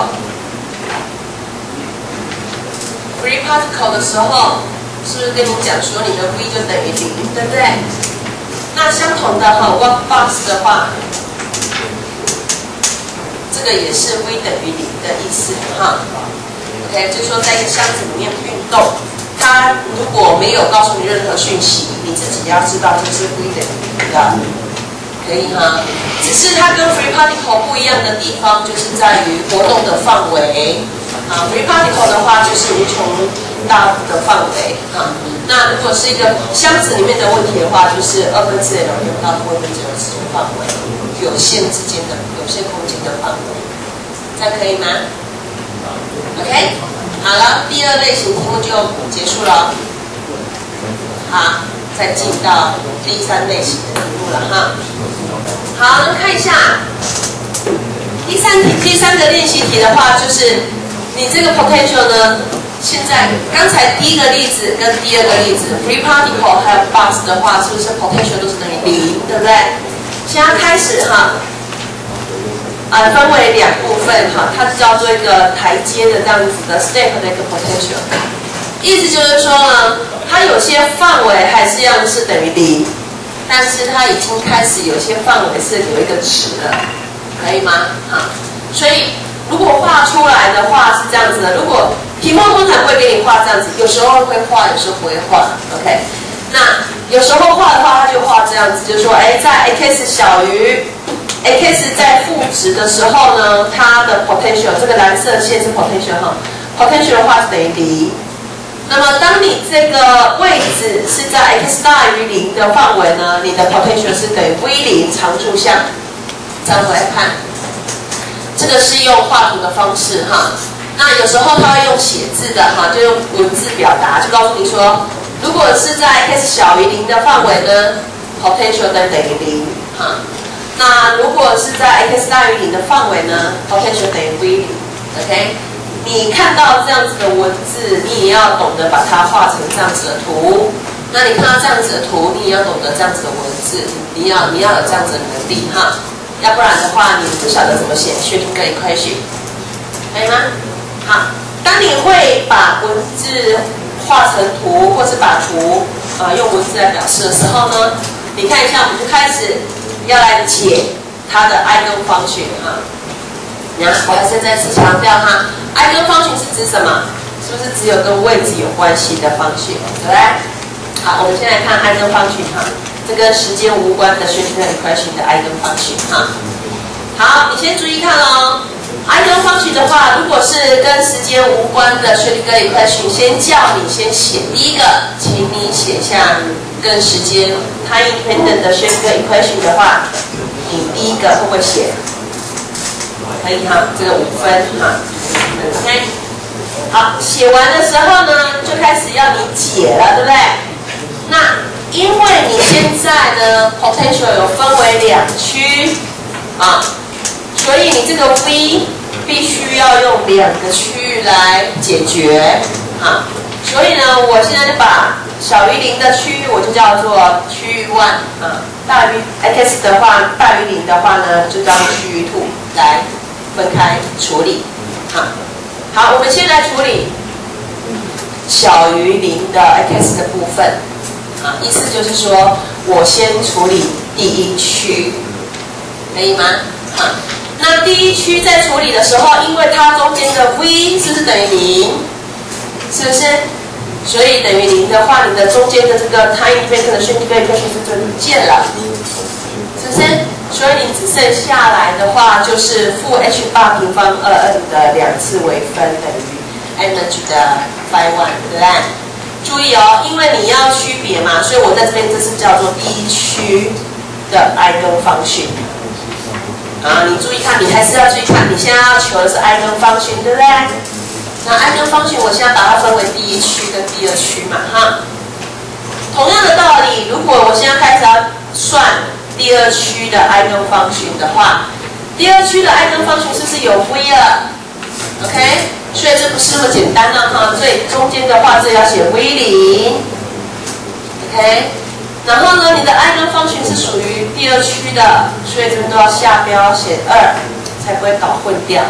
Speaker 1: particle。free particle 的时候，是不是跟你讲说你的 v 就等于0，对不对？那相同的哈 ，work box 的话，这个也是 v 等于0的意思哈。OK， 就是说在一个箱子里面运动。它如果没有告诉你任何讯息，你自己要知道这是 v 等于0的，可以哈。只是它跟 free particle 不一样的地方，就是在于活动的范围啊。free particle 的话就是无穷大的范围啊。那如果是一个箱子里面的问题的话，就是2/L用到2/L时间范围，有限空间的范围，这样可以吗 ？OK。好了，第二类型题目就结束了。好，再进到第3类型的题目了哈。好，那看一下第三个练习题的话，就是你这个 potential 呢，现在刚才第一个例子跟第二个例子 free particle 还有 box 的话，是不是 potential 都是等于0，对不对？现在开始哈。分为2部分哈，它叫做一个台阶的这样子的 step 的一个 potential， 意思就是说呢，它有些范围还是一样是等于0，但是它已经开始有些范围是有一个值了，可以吗？哈，所以如果画出来的话是这样子的，如果题目通常会给你画这样子，有时候会画，有时候不会画 ，OK？ 那有时候画的话，它就画这样子，就是说，在 x 小于x 在负值的时候呢，它的 potential 这个蓝色线是 potential 哈 ，potential 的话是等于0。那么当你这个位置是在 x 大于0的范围呢，你的 potential 是等于 v0 常数项。这样回来看，这个是用画图的方式哈。那有时候它会用写字的哈，就用文字表达，就告诉你说，如果是在 x 小于0的范围呢 ，potential 等于0哈。那如果是在 x 大于0的范围呢 ，potential 等于 v0，OK？ 你看到这样子的文字，你也要懂得把它画成这样子的图。那你看到这样子的图，你也要懂得这样子的文字，你要有这样子的能力哈，要不然的话，你不晓得怎么写Schrödinger equation，可以吗？好，当你会把文字画成图，或是把图用文字来表示的时候呢，你看一下，我们就开始。要来解它的 eigenfunction 哈，我还是再次强调哈 ，eigenfunction 是指什么？是不是只有跟位置有关系的function，对不对？好，我们先来看 eigenfunction 哈，这跟时间无关的 Schrödinger equation 的 eigenfunction 哈。好，你先注意看哦 ，eigenfunction 的话，如果是跟时间无关的 Schrödinger equation， 先叫你先写第一个，请你写下。跟时间 time independent 的 Schrödinger equation 的话，你第一个会不会写？可以哈，这个5分哈 ，OK。好，写完的时候呢，就开始要你解了，对不对？那因为你现在呢 potential 有分为2区啊， 所以你这个 v 必须要用2个区域来解决，好，所以呢，我现在就把小于0的区域我就叫做区域1，大于 x 的话大于0的话呢，就叫区域2来分开处理，好，我们先来处理小于0的 x 的部分，意思就是说我先处理第1区，可以吗？好。那第1区在处理的时候，因为它中间的 v 是不是等于0？是不是？所以等于0的话，你的中间的这个 time independent 的顺序对equation是就不见了，是不是？所以你只剩下来的话就是负 h 8平方2n 的2次微分等于 energy 的 phi 1，对不对？注意哦，因为你要区别嘛，所以我在这边这是叫做第1区的 eigenfunction。你注意看，你还是要注意看，你现在要求的是 eigenfunction， 对不对？那 eigenfunction 我现在把它分为第1区跟第2区嘛，同样的道理，如果我现在开始要算第2区的 eigenfunction 的话，第2区的 eigenfunction 是不是有 v 了 ？OK， 所以这不是那么简单了所以中间的话这要写 v 0 ，OK。然后呢，你的 eigenfunction 是属于第2区的，所以这边都要下标写2，才不会搞混掉。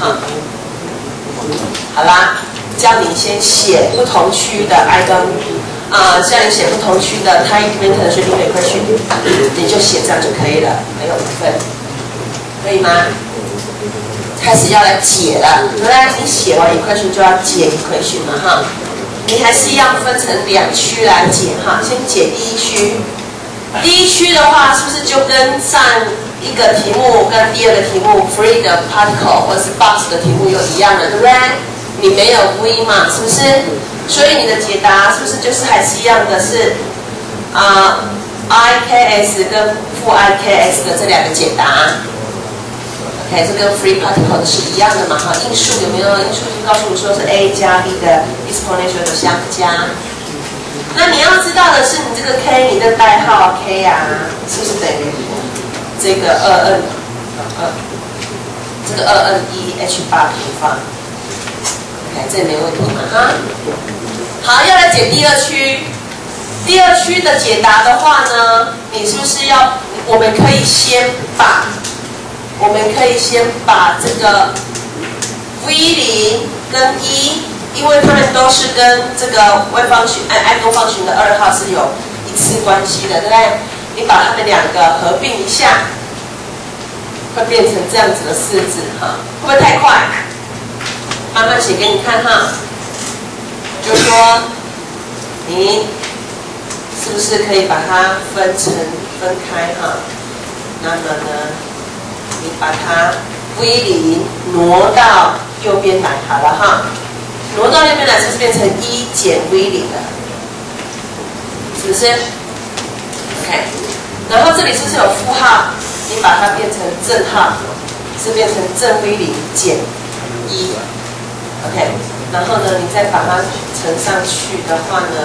Speaker 1: 好啦，叫你先写不同区的 叫你写不同区的 time independent 的Schrödinger equation， 你就写这样就可以了，没有5分，可以吗？开始要来解了，对不对？你写完 equation 就要解 equation 嘛，你还是一样分成2区来解先解第1区。第1区的话，是不是就跟上一个题目跟第2个题目 free 的 particle 或者是 box 的题目又一样的，对不对？你没有 v 嘛，是不是？所以你的解答是不是就是还是一样的是IKS 跟负 IKS 的这2个解答？ OK， 这跟 free particle 是一样的嘛？因数有没有？因数就告诉你说是 a 加 b 的 exponential 的相加。那你要知道的是，你这个 k， 你的代号 k 是不是等于这个2n 这个2n 1 h 8平方 ？OK， 这也没问题嘛好，要来解第2区。第2区的解答的话呢，你是不是要？我们可以先把这个 v 0跟1，因为它们都是跟这个 eigenfunction 的2号是有一次关系的，对不对？你把它们2个合并一下，会变成这样子的式子会不会太快？慢慢写给你看就是说你是不是可以把它分开那么呢？你把它 v 0挪到右边来，好了挪到右边来，是不是变成1减 v 0了？是不是 ？OK， 然后这里是不是有负号？你把它变成正号，是变成正 v 0减1。OK， 然后呢，你再把它乘上去的话呢，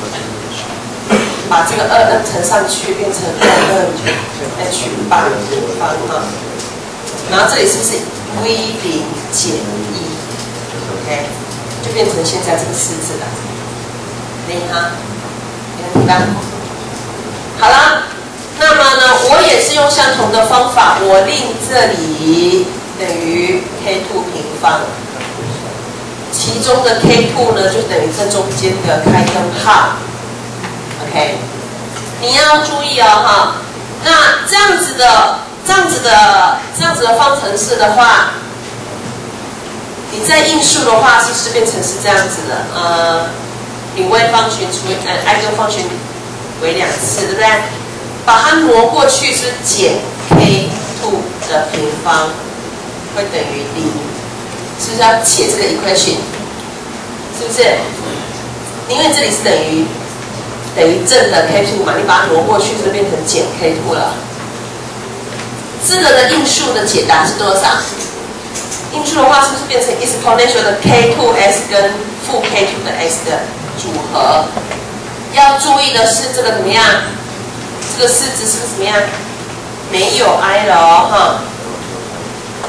Speaker 1: 把这个2n乘上去，变成2n h 8平方然后这里是不是 v 0减1 ？OK， 就变成现在这个式子了。可以明白？好了，那么呢，我也是用相同的方法，我令这里等于 k2 平方，其中的 k2 呢就等于这中间的开根号。OK， 你要注意那这样子的方程式的话，你在应数的话，是不是变成是这样子的？你微方群除以eigenfunction为2次，对不对？把它挪过去是减 k2 的平方会等于0，是不是要解这个 equation？ 是不是？因为这里是等于正的 k2 嘛，你把它挪过去就变成减 k2 了。这个的因数的解答是多少？因数的话，是不是变成 exponential 的 k2s 跟负 k2 的 s 的组合？要注意的是这个怎么样？这个式子是不是怎么样？没有 i 了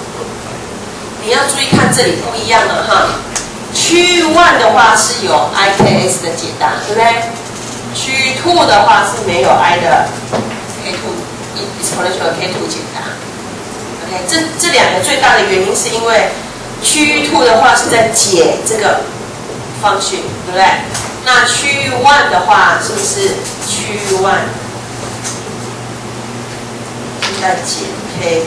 Speaker 1: 你要注意看这里不一样了哈。区域1的话是有 IKS 的解答，对不对？区域2的话是没有 I 的 K2 exponential K2 解答。OK， 这两个最大的原因是因为区域2的话是在解这个function，对不对？那区域1的话是不是区域1是在解 K？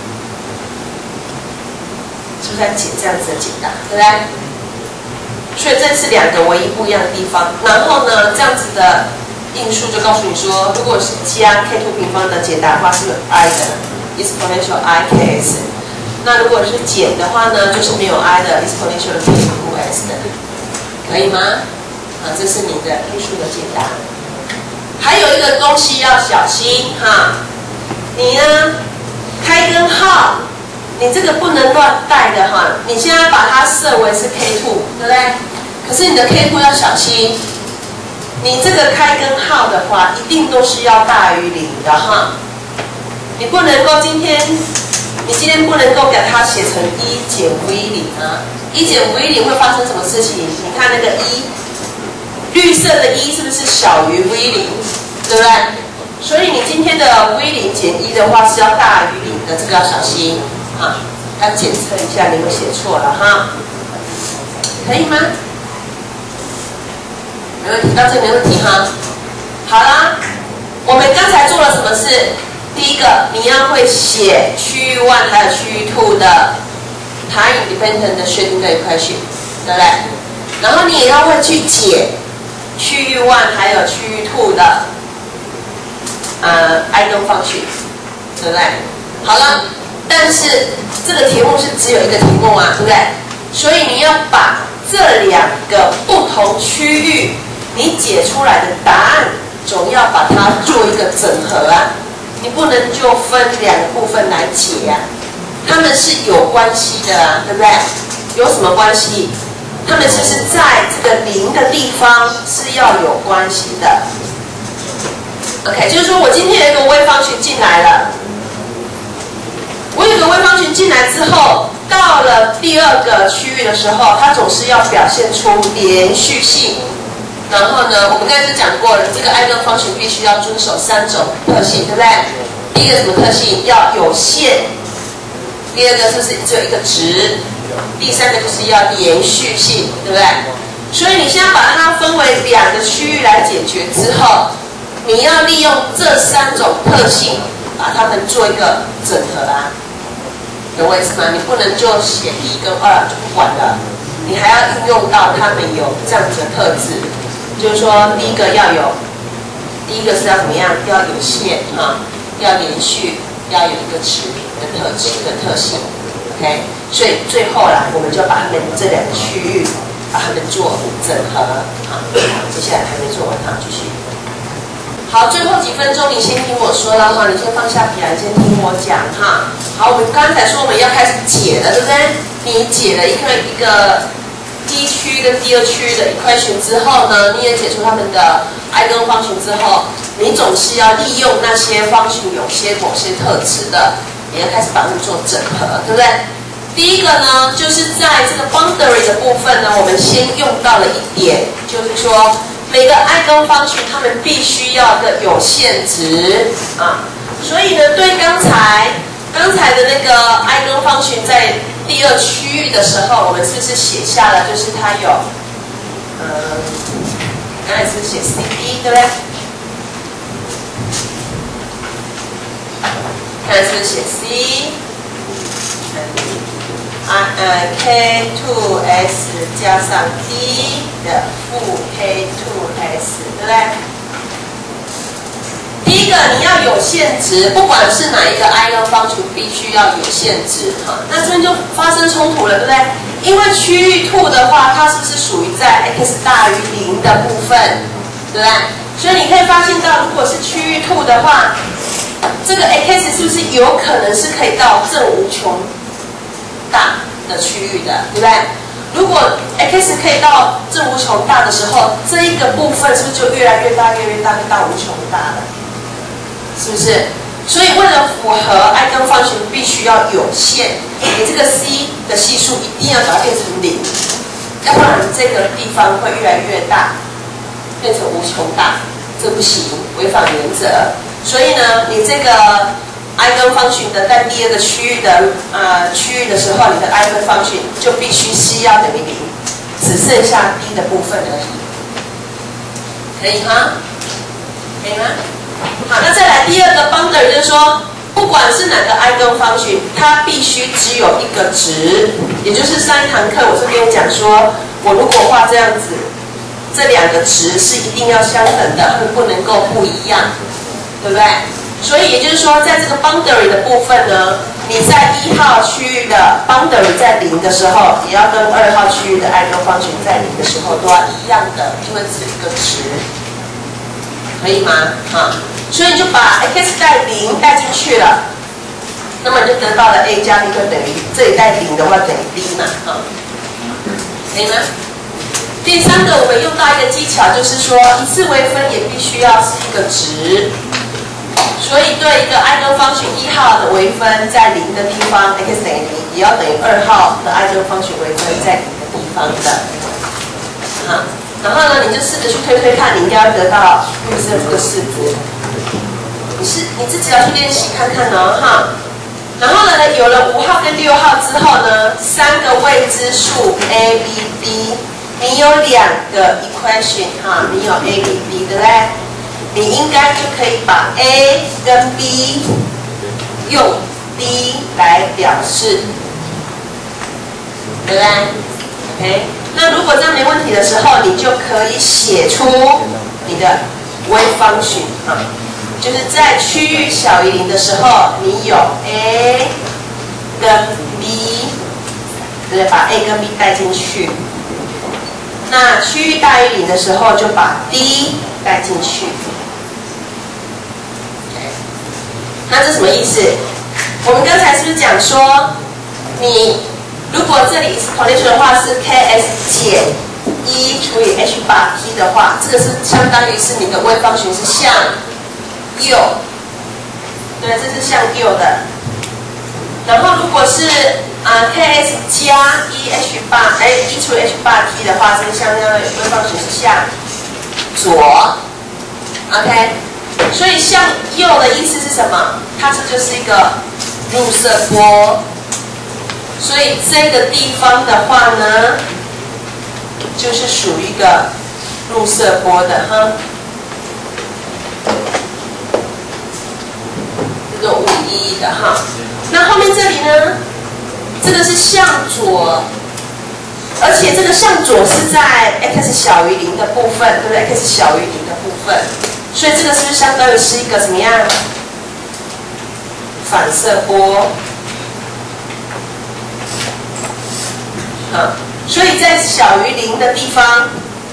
Speaker 1: 是不是在解这样子的解答，对不对？所以这是两个唯一不一样的地方。然后呢，这样子的因数就告诉你说，如果是加 K2 平方的解答的话，是有 I 的 exponential IKS。那如果是减的话呢，就是没有 I 的 exponential K2S 的，可以吗？这是你的因数的解答。还有一个东西要小心哈，你呢开根号。你这个不能乱带的哈，你现在把它设为是 K2， 对不对？可是你的 K2 要小心，你这个开根号的话，一定都是要大于0的哈。你不能够今天不能够给它写成1减 V0啊，1减 V0会发生什么事情？你看那个绿色的1是不是小于 V0， 对不对？所以你今天的 V0减1的话是要大于0的，这个要小心。要检测一下你有没有写错了哈，可以吗？没问题，到这没问题哈。好啦，我们刚才做了什么事？第一个，你要会写区域1还有区域2的 time independent 的 Schrödinger equation， 对不对？然后你也要会去解区域1还有区域2的eigenfunction， 对不对？好了。但是这个题目是只有一个题目啊，对不对？所以你要把这两个不同区域你解出来的答案，总要把它做一个整合啊。你不能就分两个部分来解啊，它们是有关系的啊，对不对？有什么关系？它们是不是在这个0的地方是要有关系的 ？OK， 就是说我今天有一个微方群进来了。我有个微方群进来之后，到了第二个区域的时候，它总是要表现出连续性。然后呢，我们刚才讲过了，这个eigenfunction必须要遵守3种特性，对不对？第一个什么特性？要有限。第二个就是只有一个值。第三个就是要连续性，对不对？所以你现在把它分为两个区域来解决之后，你要利用这3种特性，把它们做一个整合啊。懂我意思吗？你不能就写1跟2就不管了，你还要运用到它们有这样子的特质，就是说第一个是要怎么样？要有限啊，要连续，要有一个值的特性 ，OK。所以最后啦，我们就把它们这两个区域把它们做整合啊。接下来还没做完啊，继续。好，最后几分钟你先听我说了哈，你先放下笔来，先听我讲哈。好，我们刚才说我们要开始解了，对不对？你解了一个第一区跟第二区的 equation 之后呢，你也解出它们的 eigenfunction 之后，你总是要利用那些function有些某些特质的，你要开始把它们做整合，对不对？第一个呢，就是在这个 boundary 的部分呢，我们先用到了一点，就是说。每个 eigenfunction 它们必须要个有限值啊，所以呢，对刚才的那个 eigenfunction 在第二区域的时候，我们是不是写下了？就是它有，刚才是写 CD 对不对？刚才是写 C。K2S 加上 D 的负 K2S， 对不对？第一个你要有限值，不管是哪一个 eigenfunction 必须要有限值哈。那这边就发生冲突了，对不对？因为区域2的话，它是不是属于在 x 大于0的部分，对不对？所以你可以发现到，如果是区域2的话，这个 x 是不是有可能是可以到正无穷大的区域的，对不对？如果 x 可以到正无穷大的时候，这一个部分是不是就越来越大，越来越大，到无穷大了？是不是？所以为了符合 eigenfunction 必须要有限， 你这个 C 的系数一定要把它变成0，要不然这个地方会越来越大，变成无穷大，这不行，违反原则。所以呢，你这个 eigenfunction 的在第二个区域的时候，你的 eigenfunction 就必须 C 要等于0，只剩下 D 的部分而已，可以吗？可以吗？好，那再来第二个 boundary 就是说，不管是哪个 eigenfunction， 它必须只有一个值，也就是上一堂课我是跟你讲说，我如果画这样子，这两个值是一定要相等的，它们不能够不一样，对不对？所以也就是说，在这个 boundary 的部分呢，你在1号区域的 boundary 在0的时候，也要跟2号区域的 eigenfunction 在0的时候都要一样的，因为只有一个值，可以吗？好，所以你就把 x 带0带进去了，那么你就得到了 a 加 b 就等于这里带0的话等于 b 嘛，可以吗？第三个，我们用到一个技巧，就是说一次微分也必须要是一个值。所以对一个 eigenfunction 1号的微分在0的地方 x 等于0，也要等于2号的 eigenfunction 微分在0的地方的。好，然后呢，你就试着去推看，你应该要得到预设这个式子。你自己要去练习看看哦，哈。然后呢，有了5号跟6号之后呢，3个未知数 a、b、b， 你有2个 equation 哈，你有 a、b、b， 对不对？你应该就可以把 A 跟 B 用 D 来表示，对不对 ？OK， 那如果这样没问题的时候，你就可以写出你的 wave function 啊，就是在区域小于0的时候，你有 A 跟 B， 对不对？把 A 跟 B 带进去。那区域大于0的时候，就把 D 带进去。那这什么意思？我们刚才是不是讲说，你如果这里 exponential 的话是 ks 减1除以 h 8 t 的话，这个是相当于是你的wave function是向右，对，这是向右的。然后如果是ks 加1 除以 h 8 t 的话，这个向wave function是向左 ，OK。所以向右的意思是什么？它这就是一个入射波，所以这个地方的话呢，就是属于一个入射波的哈，这种物理意义的哈。那后面这里呢，这个是向左，而且这个向左是在 x 小于0的部分，对不对 ？x 小于0的部分。所以这个是不是相当于是一个怎么样反射波？所以在小于0的地方，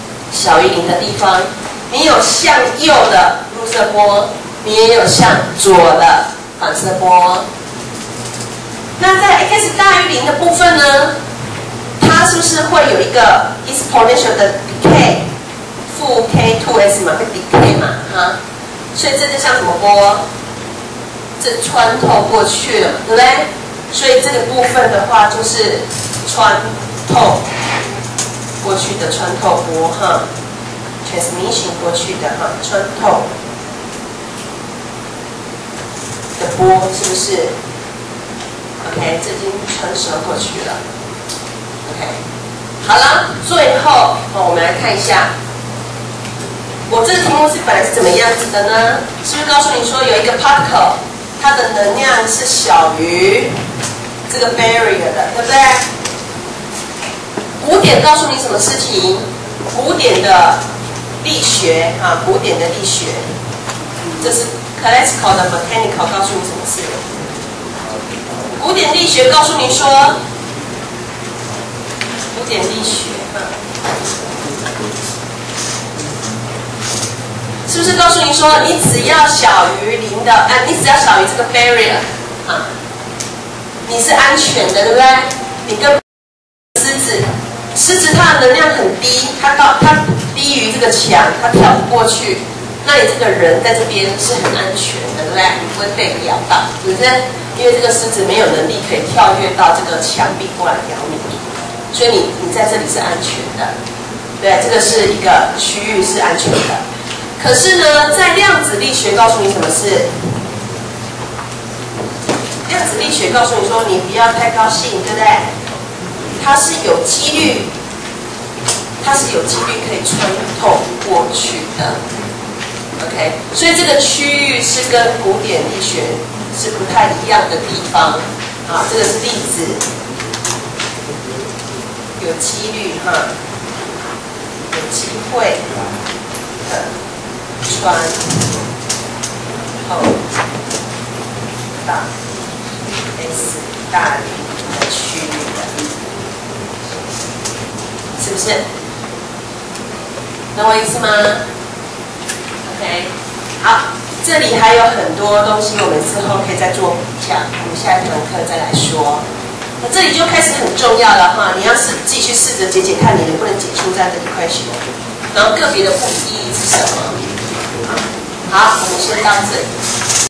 Speaker 1: 你有向右的入射波，你也有向左的反射波。那在 x 大于0的部分呢，它是不是会有一个 exponential 的 decay？负 k2s 嘛，会 decay 嘛，哈，所以这就像什么波？这穿透过去了，对不对？所以这个部分的话就是穿透过去的穿透波，哈 ，transmission 过去的哈，穿透的波是不是 ？OK， 这已经穿射过去了。OK， 好了，最后我们来看一下。我这个题目是本来是怎么样子的呢？是不是告诉你说有一个 particle， 它的能量是小于这个 barrier 的，对不对？古典告诉你什么事情？古典的力学啊，古典的力学，这是 classical 的 mechanical 告诉你什么事？古典力学告诉你说，古典力学是不是告诉你说，你只要小于0的，你只要小于这个 barrier 啊，你是安全的，对不对？你跟狮子它的能量很低，它低于这个墙，它跳不过去， 那你这个人在这边是很安全的，对不对？你不会被咬到，是不是？因为这个狮子没有能力可以跳跃到这个墙壁过来咬你，所以你在这里是安全的。对，这个是一个区域是安全的。可是呢，在量子力学告诉你什么事？量子力学告诉你说，你不要太高兴，对不对？它是有几率可以穿透过去的。OK， 所以这个区域是跟古典力学是不太一样的地方啊。这个是粒子，有几率有机会穿透到 S 大于的区域的，是不是？懂我意思吗 ？OK， 好，这里还有很多东西，我们之后可以再做比较，我们下一堂课再来说。那这里就开始很重要了哈，你要自己去试着解解看，你能不能解出这样的equation，然后个别的物理意义是什么？好，我们先到这里。